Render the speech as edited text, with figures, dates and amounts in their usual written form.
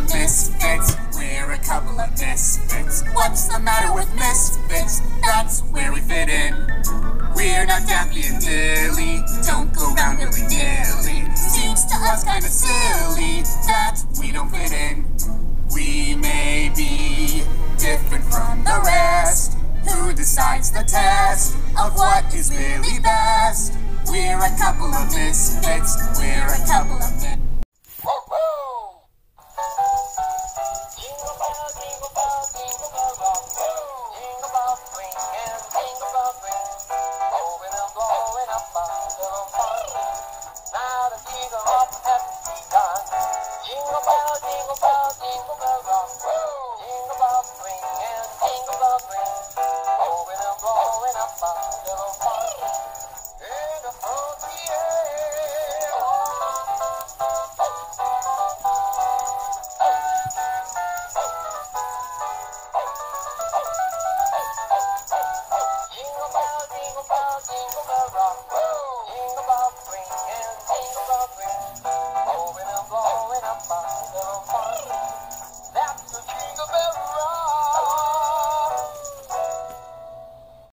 misfits. We're a couple of misfits. What's the matter with misfits? That's where we fit in. We're not Daffy and Dilly, don't go round willy-nilly. Seems to us kind of silly that we don't fit in. We may be different from the rest. Who decides the test of what is really best? We're a couple of misfits. We're a couple of misfits. Now the jingle hop has begun. Jingle bell, jingle bell rock. Jingle bell swing and jingle bell ring. Blowing and blowing up.